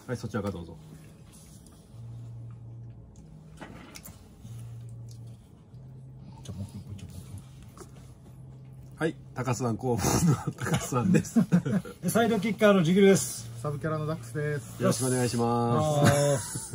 はい、そちらからどうぞ。はい、高須湾工房の高須湾です。 サイドキッカーのジグルです。 サブキャラのダックスです。 よろしくお願いします。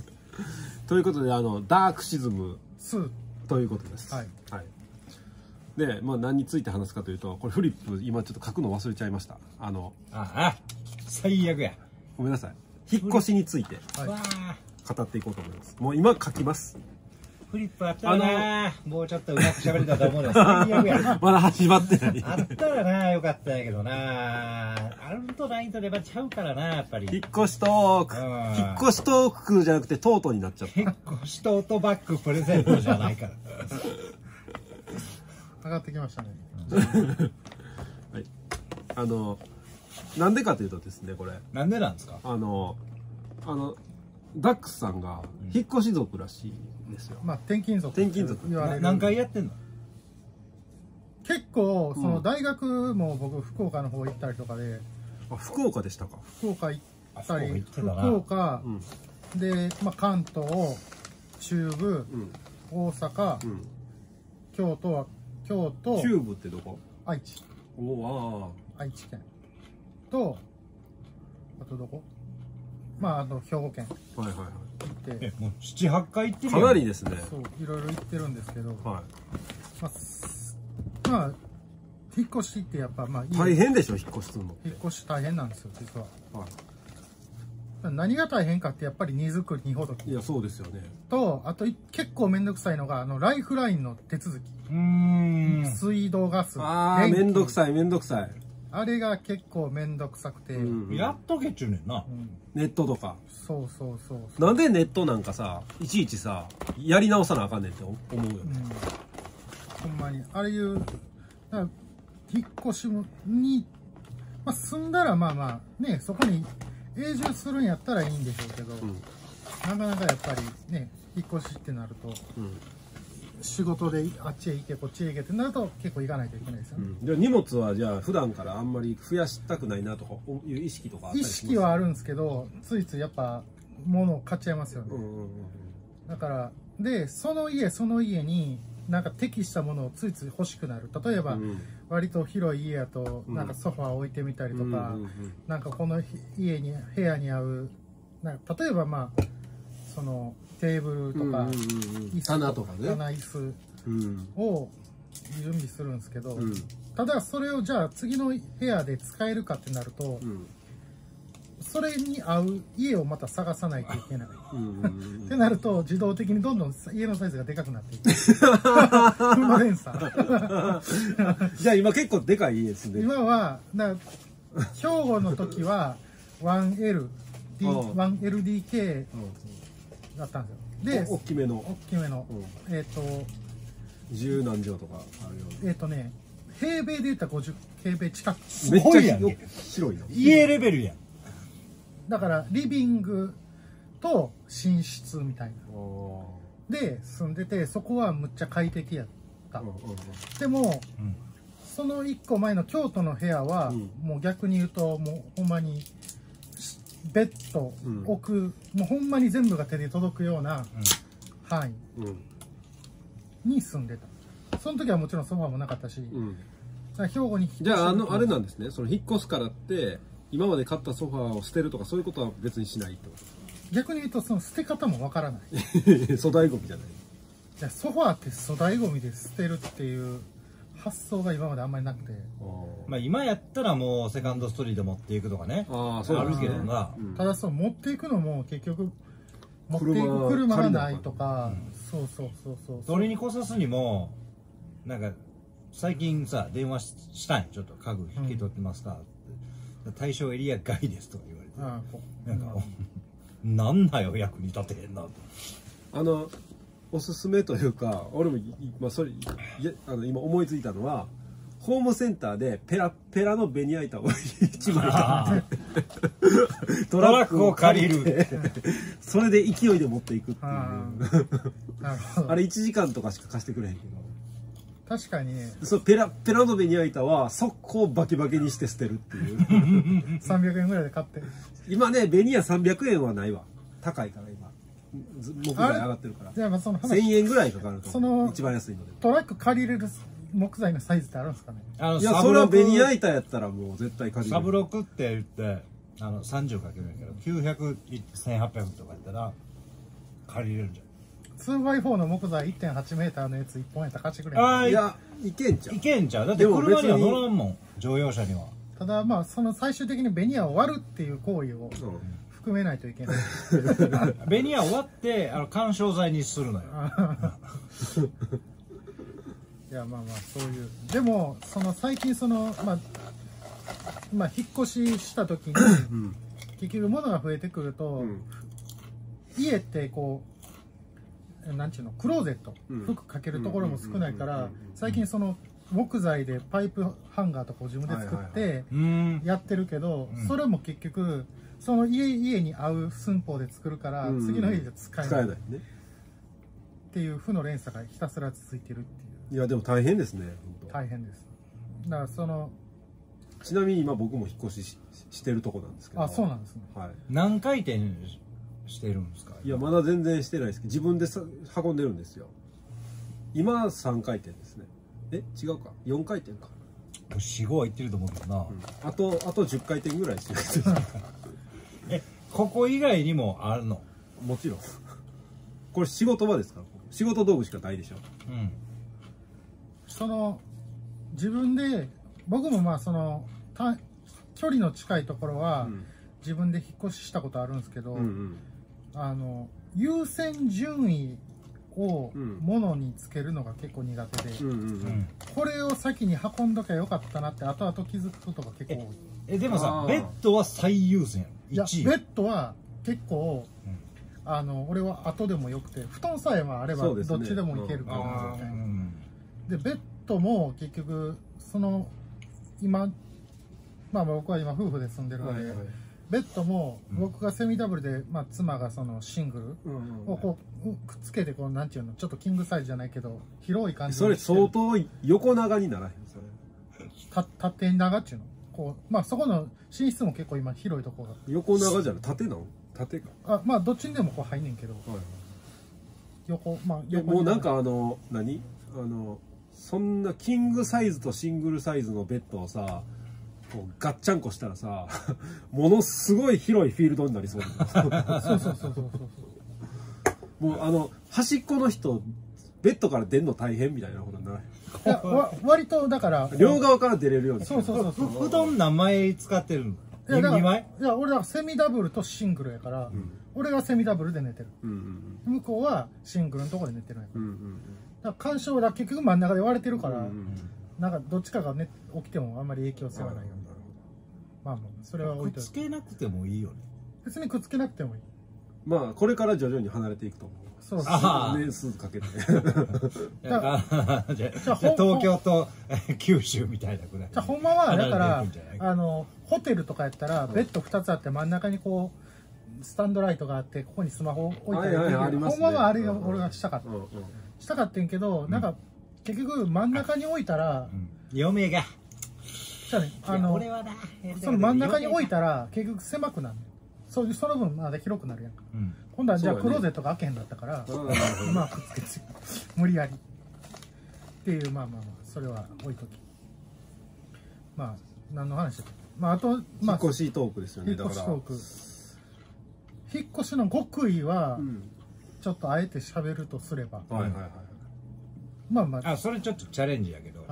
ということで、ダークシズムということです。はい。はい。で、まあ、何について話すかというと、これフリップ、今ちょっと書くの忘れちゃいました。 最悪や。 ごめんなさい。引っ越しについて語っていこうと思います。もう今書きます。 フリップあったらな、もうちょっとうまく喋れたと思うの最悪や。 まだ始まってない。 あったらな、よかったんやけどな。あるとないとでばちゃうからな、やっぱり。 引っ越しトーク。引っ越しトークじゃなくてトートになっちゃった。 引っ越しトートバッグプレゼントじゃないから。 上がってきましたね。 はい。なんでかというとですね、これ。 なんでなんですか。 ダックスさんが引っ越し族らしいんですよ。 まあ転勤族。 転勤族。 何回やってんの？ 結構その大学も僕福岡の方行ったりとかで。 あ、福岡でしたか。 福岡行ったり、福岡でまあ関東、中部、大阪、京都。 中部ってどこ？ 愛知。愛知県とあとどこ？まあ兵庫県。 はいはいはい。 行って。もう7、8回行ってる。 かなりですね。 そういろいろ行ってるんですけど。 はい。 まあ引っ越しってやっぱまあ大変でしょ、引っ越しするの。 引っ越し大変なんですよ実は。 はい。 何が大変かってやっぱり荷造り荷ほどき。 いやそうですよね。 とあと結構面倒くさいのがライフラインの手続き。水道ガス。 面倒くさい面倒くさい。 あれが結構面倒くさくて。 やっとけっちゅうねんな。 ネットとか。 そうそうそう。 なんでネットなんかさ、いちいちさ、やり直さなあかんねんって思うよね。 ほんまに。ああいう、引っ越しに、まあ住んだらまあまあ、ね、そこに永住するんやったらいいんでしょうけど、なかなかやっぱりね、引っ越しってなると、仕事であっちへ行けこっちへ行けってなると結構行かないといけないですよね。 じゃあ荷物はじゃあ普段からあんまり増やしたくないなとかいう意識とかあったりします？ 意識はあるんですけど、ついついやっぱ物を買っちゃいますよね。だからでその家になんか適したものをついつい欲しくなる。例えば、割と広い家やとなんかソファー置いてみたりとか、なんかこの家に部屋に合うなんか例えばまあそのテーブルとか棚とかね、 棚椅子を準備するんですけど、ただそれをじゃあ次の部屋で使えるかってなると、それに合う家をまた探さないといけないってなると自動的にどんどん家のサイズがでかくなっていく。車連鎖。 じゃあ今結構でかい家ですね。 今は兵庫の時は 1LDK だったんですよ。で、 大きめの。十何畳とかあるよね。 平米で言ったら50平米近く。 めっちゃ広いの。 家レベルやん。 だからリビングと寝室みたいな。で住んでて、そこはむっちゃ快適やった。でも、その1個前の京都の部屋は、もう逆に言うともうほんまに。ベッド置く、もうほんまに全部が手で届くような範囲に住んでた。その時はもちろんソファーもなかったし、兵庫にじゃああれなんですね。その引っ越すからって今まで買ったソファーを捨てるとかそういうことは別にしないってことですか？ 逆に言うとその捨て方もわからない。 粗大ゴミじゃない。 じゃあソファーって粗大ゴミで捨てるっていう発想が今まであんまりなくて。 まあ今やったらもうセカンドストーリーで持っていくとかね、あるけどな。 ただそう持っていくのも結局持っていく車がないとか、そう。 それにこさすにもなんか最近さ電話したんよ。ちょっと家具引き取ってますかって、対象エリア外ですとか言われて、なんかなんだよ役に立てへんなと。 おすすめというか、俺もそれ今思いついたのは、ホームセンターでペラペラのベニヤ板を1枚買ってトラックを借りる。 それで勢いで持っていくっていう。あれ1時間とかしか貸してくれへんけど。 確かにね。 そうペラのベニヤ板は速攻バキバキにして捨てるっていう 300円ぐらいで買って。 今ねベニヤ300円はないわ、高いから今木材上がってるから。 じゃあその 1000円ぐらいかかるとその一番安いので。 トラック借りれる木材のサイズってあるんですかね。 いやそれはベニヤ板やったらもう絶対借りれる。 サブロックって言って30かけるんやけど900、1800とかやったら借りれるんじゃん。 2x4 の木材 1.8 メーターのやつ1本やったら貸してくれあいやいけんちゃう。 いけんちゃう。だって車には乗らんもん、乗用車には。 ただまあその最終的にベニヤを割るっていう行為を含めないといけない。 ベニヤを割って緩衝材にするのよ。 いやまあまあそういうでもその最近そのまあ引っ越しした時に結局物が増えてくると、家ってこうなんちゅうのクローゼット、服かけるところも少ないから最近その木材でパイプハンガーとかを自分で作ってやってるけど、それも結局その家に合う寸法で作るから次の家で使えないっていう負の連鎖がひたすら続いてるっていう。 いやでも大変ですね。 大変です。だからそのちなみに今僕も引っ越ししてるとこなんですけど。 あ、そうなんですね。 はい。 何回転してるんですか。 いやまだ全然してないですけど自分で運んでるんですよ。今3回転ですね。違うか4回転か。 4、5はいってると思うけどな。 あと10回転ぐらいしてる。 ここ以外にもあるの。 もちろん。これ仕事場ですから。仕事道具しかないでしょ。 その自分で僕もまあその距離の近いところは自分で引っ越ししたことあるんですけど、優先順位を物につけるのが結構苦手で、これを先に運んどきゃよかったなって後々気づくことが結構多い。 でもさベッドは最優先やろ。 いやベッドは結構俺は後でもよくて布団さえあればどっちでもいけるからでベッドも結局その今まあ僕は今夫婦で住んでるので、ベッドも僕がセミダブルで、まあ、妻がそのシングルをこうくっつけてこうなんていうのちょっとキングサイズじゃないけど広い感じそれ相当横長にならへんそれ縦長っていうのこうまあそこの寝室も結構今広いところが横長じゃない縦なの縦かまあどっちにでもこう入んねんけど、横まあ横もうなんかそんなキングサイズとシングルサイズのベッドをさこうガッチャンコしたらさものすごい広いフィールドになりそうもう端っこの人ベッドから出るの大変みたいなことになる。 いや割とだから両側から出れるように。 そう布団何枚使ってるの。 2枚。いや俺はセミダブルとシングルやから、俺がセミダブルで寝てる、向こうはシングルのところで寝てない、だから干渉だ結局真ん中で割れてるから、なんかどっちかが、ね、起きてもあんまり影響せはないよね。まあまあそれは置いといて。 くっつけなくてもいいよね。 別にくっつけなくてもいい。 まあこれから徐々に離れていくと思う。 そう年数かけて。 じゃあ東京と九州みたいなぐらい。 じゃあほんまはだからホテルとかやったらベッド2つあって真ん中にこうスタンドライトがあってここにスマホ置いたりできる。ほんまはあれが俺がしたかった。したかったんけどなんか結局真ん中に置いたら嫁がじゃあねその真ん中に置いたら結局狭くなる。その分まだ広くなるやんか。今度はじゃあクローゼットが開けへんだったからまあくっつけて無理やりっていうまあそれは置いとき。まあ何の話だっけ。まああと引っ越しトークですよね。 引っ越しトーク。引っ越しの極意はちょっとあえて喋るとすれば。まあそれちょっとチャレンジやけど、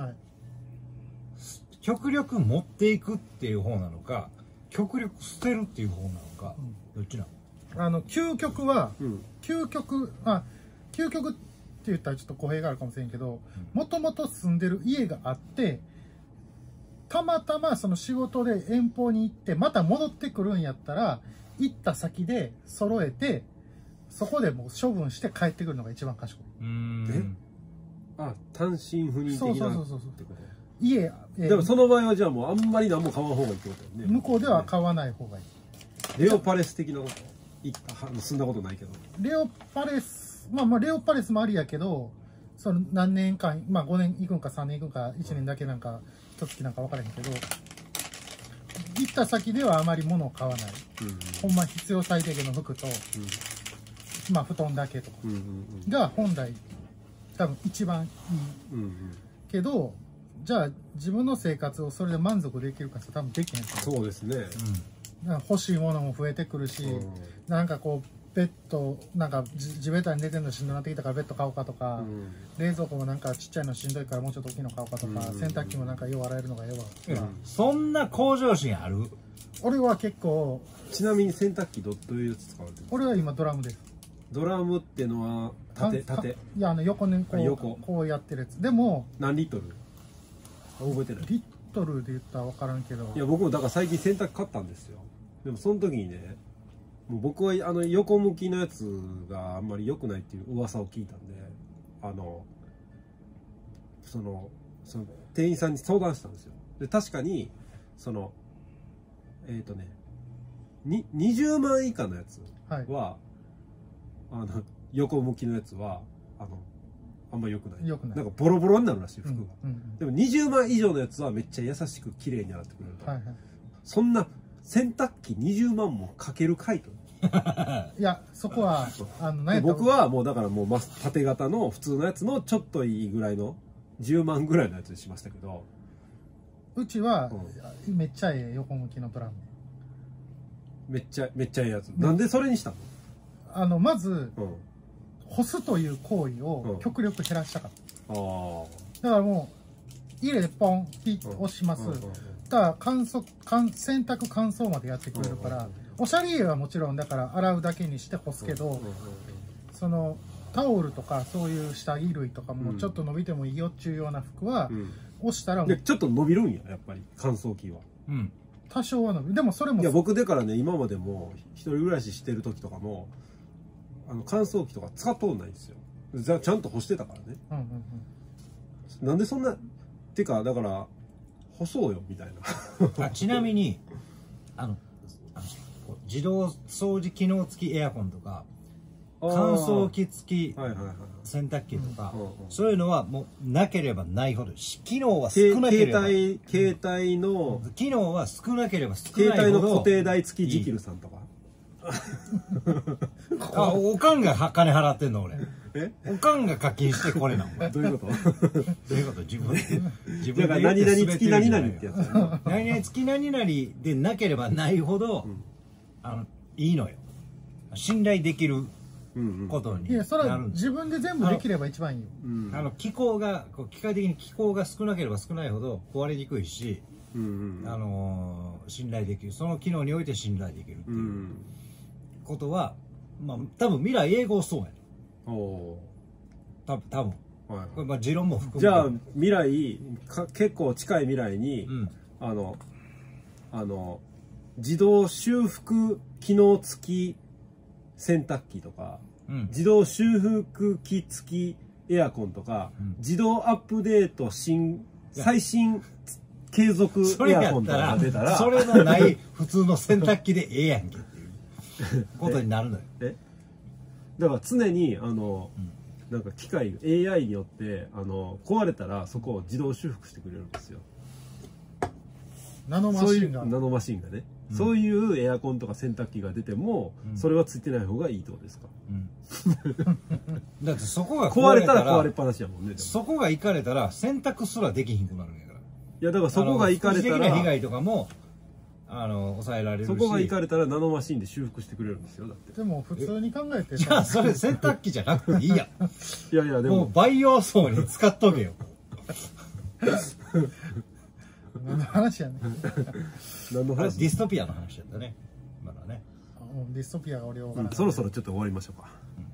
極力持っていくっていう方なのか極力捨てるっていう方なのか、どっちなの。 究極は、究極って言ったらちょっと語弊があるかもしれんけど、もともと住んでる家があってたまたまその仕事で遠方に行ってまた戻ってくるんやったら行った先で揃えてそこでもう処分して帰ってくるのが一番賢い。 単身赴任的なってこと。 家でもその場合はじゃあもうあんまり何も買わん方がいいってことだよね。 向こうでは買わない方がいい。 レオパレス的なこと住んだことないけど。 レオパレスレオパレスもありやけどその何年間、まあ5年行くんか3年行くんか1年だけなんか一月なんか分からへんけど、行った先ではあまり物を買わない、ほんま必要最低限の服と、まあ布団だけとかが本来多分一番いいけど、じゃあ自分の生活をそれで満足できるかって多分できへんと思う。 そうですね。 欲しいものも増えてくるし、なんかこうベッドなんか地べたに寝てるのしんどくなってきたからベッド買おうかとか、冷蔵庫もなんかちっちゃいのしんどいからもうちょっと大きいの買おうかとか、洗濯機もなんかよう洗えるのがええわ、 そんな向上心ある？ 俺は結構。 ちなみに洗濯機どういうやつ使われてる？ 俺は今ドラムです。 ドラムっていうのは縦いや横にこうやってるやつでも何リットル覚えてない？ リットルで言ったら分からんけど、 いや僕もだから最近洗濯機買ったんですよ。でもその時にね、もう僕は横向きのやつがあんまり良くないっていう噂を聞いたんで、その店員さんに相談したんですよ。で確かに20万以下のやつは、横向きのやつはあんま良くない。なんかボロボロになるらしい服が。でも20万以上のやつはめっちゃ優しく綺麗に洗ってくれると。そんな洗濯機20万もかけるかいと。 いやそこは僕はもうだからもう縦型の普通のやつのちょっといいぐらいの10万ぐらいのやつにしましたけど、 うちはめっちゃええ横向きのドラム、 めっちゃええやつ。なんでそれにしたの？ まず、干すという行為を極力減らしたかった。だからもう入れてポンピッ押します。だから洗濯乾燥までやってくれるから、おしゃれはもちろんだから洗うだけにして干すけど、そのタオルとかそういう下着類とかもちょっと伸びてもいいよっていうような服は押したらもうちょっと伸びるんや、やっぱり乾燥機は。 多少は伸びる。でもそれもいや僕だからね、今までも一人暮らししてる時とかも乾燥機とか使っとんないんですよ。ちゃんと干してたからね。なんでそんなてかだから干そうよみたいな。 ちなみに自動掃除機能付きエアコンとか乾燥機付き洗濯機とかそういうのはもうなければないほど機能は少なければ携帯の機能は少なければ少ないほど携帯の固定代付きジキルさんとかおかんが金払ってんの俺。おかんが課金してこれなの。 どういうこと？ どういうこと？自分で何々付き何々ってやつ。 何々付き何々でなければないほどいいのよ。信頼できることになる。 いやそれは自分で全部できれば一番いいよ。 機械的に気候が少なければ少ないほど壊れにくいし、信頼できる。その機能において信頼できるっていうことは、まあ多分未来永劫そうやね。多分。これ持論も含めて。 じゃあ未来結構近い未来に自動修復機能付き洗濯機とか、自動修復機付きエアコンとか、自動アップデート最新継続エアコンとかが出たらそれのない普通の洗濯機でええやんけっていうことになるのよ。 だから常になんか機械 AI によって壊れたらそこを自動修復してくれるんですよ。 ナノマシンがね。そういうエアコンとか洗濯機が出てもそれはついてない方がいいってことですか？ だってそこが壊れたら壊れっぱなしやもんね。 そこがいかれたら洗濯すらできひんくなるんやから。 いやだからそこがいかれたら被害とかも抑えられるし、 そこがいかれたらナノマシンで修復してくれるんですよ。だってでも普通に考えてじゃあそれ洗濯機じゃなくていいやん。 いやいやでももう培養層に使っとけよ。 何の話やねん。 何の話？ ディストピアの話だったね。まだね。 ディストピアが俺をそろそろちょっと終わりましょうか。